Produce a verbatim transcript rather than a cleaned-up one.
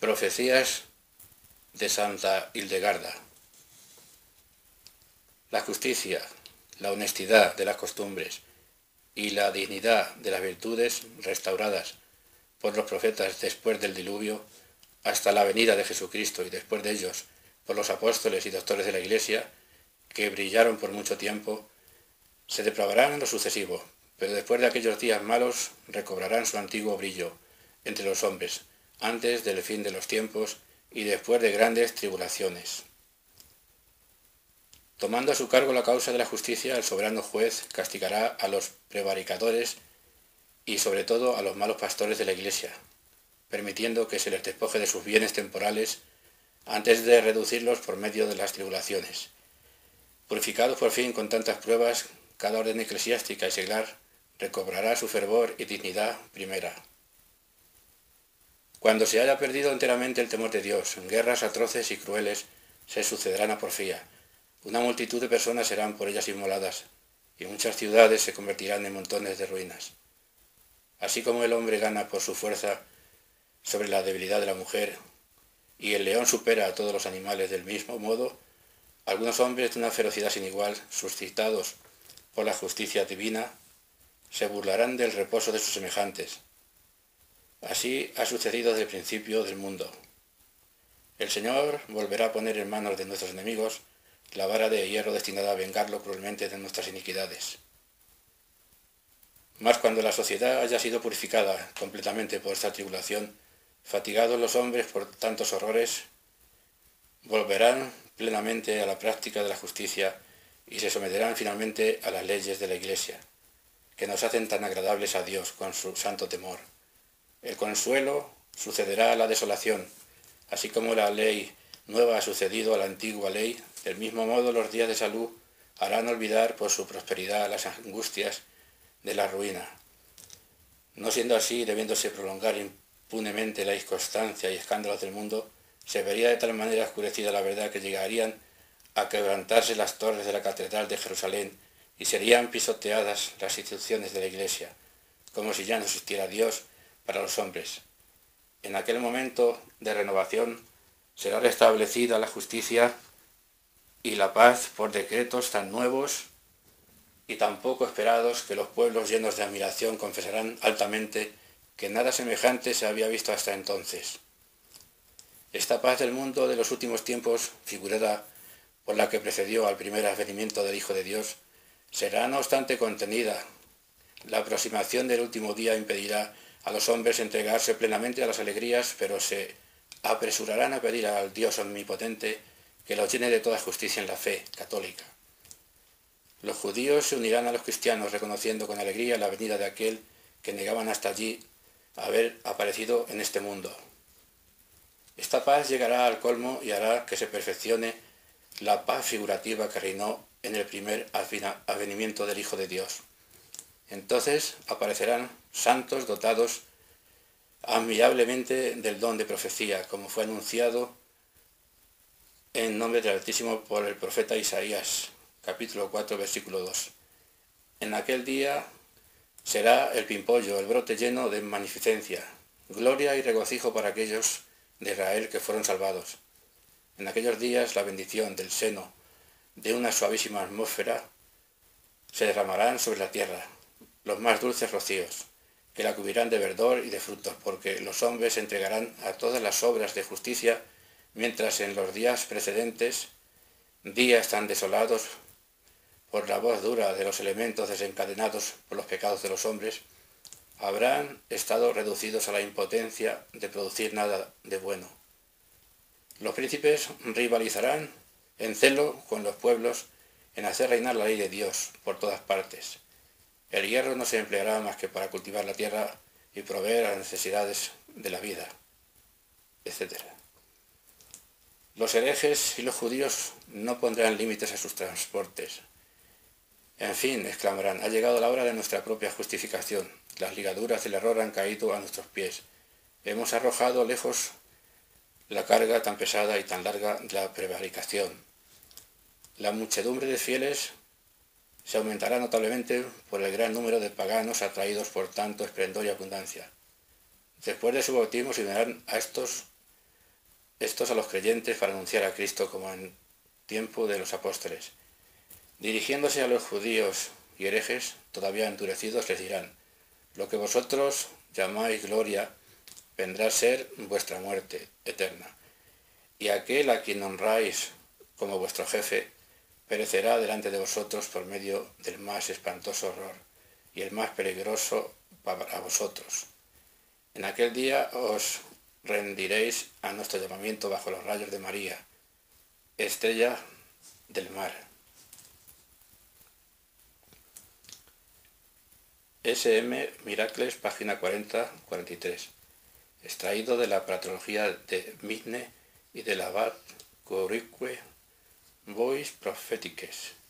Profecías de Santa Hildegarda. La justicia, la honestidad de las costumbres y la dignidad de las virtudes restauradas por los profetas después del diluvio hasta la venida de Jesucristo y después de ellos por los apóstoles y doctores de la Iglesia, que brillaron por mucho tiempo, se depravarán en lo sucesivo, pero después de aquellos días malos recobrarán su antiguo brillo entre los hombres, antes del fin de los tiempos y después de grandes tribulaciones. Tomando a su cargo la causa de la justicia, el soberano juez castigará a los prevaricadores y sobre todo a los malos pastores de la Iglesia, permitiendo que se les despoje de sus bienes temporales antes de reducirlos por medio de las tribulaciones. Purificados por fin con tantas pruebas, cada orden eclesiástica y seglar recobrará su fervor y dignidad primera. Cuando se haya perdido enteramente el temor de Dios, guerras atroces y crueles se sucederán a porfía. Una multitud de personas serán por ellas inmoladas, y muchas ciudades se convertirán en montones de ruinas. Así como el hombre gana por su fuerza sobre la debilidad de la mujer, y el león supera a todos los animales del mismo modo, algunos hombres de una ferocidad sin igual, suscitados por la justicia divina, se burlarán del reposo de sus semejantes. Así ha sucedido desde el principio del mundo. El Señor volverá a poner en manos de nuestros enemigos la vara de hierro destinada a vengarlo cruelmente de nuestras iniquidades. Mas cuando la sociedad haya sido purificada completamente por esta tribulación, fatigados los hombres por tantos horrores, volverán plenamente a la práctica de la justicia y se someterán finalmente a las leyes de la Iglesia, que nos hacen tan agradables a Dios con su santo temor. El consuelo sucederá a la desolación, así como la ley nueva ha sucedido a la antigua ley. Del mismo modo, los días de salud harán olvidar por su prosperidad las angustias de la ruina. No siendo así, debiéndose prolongar impunemente la inconstancia y escándalos del mundo, se vería de tal manera oscurecida la verdad que llegarían a quebrantarse las torres de la catedral de Jerusalén y serían pisoteadas las instituciones de la Iglesia, como si ya no existiera Dios para los hombres. En aquel momento de renovación será restablecida la justicia y la paz por decretos tan nuevos y tan poco esperados que los pueblos llenos de admiración confesarán altamente que nada semejante se había visto hasta entonces. Esta paz del mundo de los últimos tiempos, figurada por la que precedió al primer advenimiento del Hijo de Dios, será no obstante contenida. La aproximación del último día impedirá a los hombres entregarse plenamente a las alegrías, pero se apresurarán a pedir al Dios omnipotente que los llene de toda justicia en la fe católica. Los judíos se unirán a los cristianos reconociendo con alegría la venida de aquel que negaban hasta allí haber aparecido en este mundo. Esta paz llegará al colmo y hará que se perfeccione la paz figurativa que reinó en el primer advenimiento del Hijo de Dios. Entonces aparecerán santos dotados admirablemente del don de profecía, como fue anunciado en nombre del Altísimo por el profeta Isaías, capítulo cuatro, versículo dos. En aquel día será el pimpollo, el brote lleno de magnificencia, gloria y regocijo para aquellos de Israel que fueron salvados. En aquellos días la bendición del seno de una suavísima atmósfera se derramarán sobre la tierra, los más dulces rocíos, que la cubrirán de verdor y de frutos, porque los hombres se entregarán a todas las obras de justicia, mientras en los días precedentes, días tan desolados por la voz dura de los elementos desencadenados por los pecados de los hombres, habrán estado reducidos a la impotencia de producir nada de bueno. Los príncipes rivalizarán en celo con los pueblos en hacer reinar la ley de Dios por todas partes. El hierro no se empleará más que para cultivar la tierra y proveer a las necesidades de la vida, etcétera. Los herejes y los judíos no pondrán límites a sus transportes. En fin, exclamarán, ha llegado la hora de nuestra propia justificación. Las ligaduras del error han caído a nuestros pies. Hemos arrojado lejos la carga tan pesada y tan larga de la prevaricación. La muchedumbre de fieles se aumentará notablemente por el gran número de paganos atraídos por tanto esplendor y abundancia. Después de su bautismo se unirán a estos estos a los creyentes para anunciar a Cristo como en tiempo de los apóstoles. Dirigiéndose a los judíos y herejes, todavía endurecidos, les dirán: lo que vosotros llamáis gloria, vendrá a ser vuestra muerte eterna. Y aquel a quien honráis como vuestro jefe, perecerá delante de vosotros por medio del más espantoso horror y el más peligroso para vosotros. En aquel día os rendiréis a nuestro llamamiento bajo los rayos de María, estrella del mar. S M Miracles, página cuarenta a cuarenta y tres. Extraído de la Patrología de Migne y del Abad Courique Bois Prophetiques.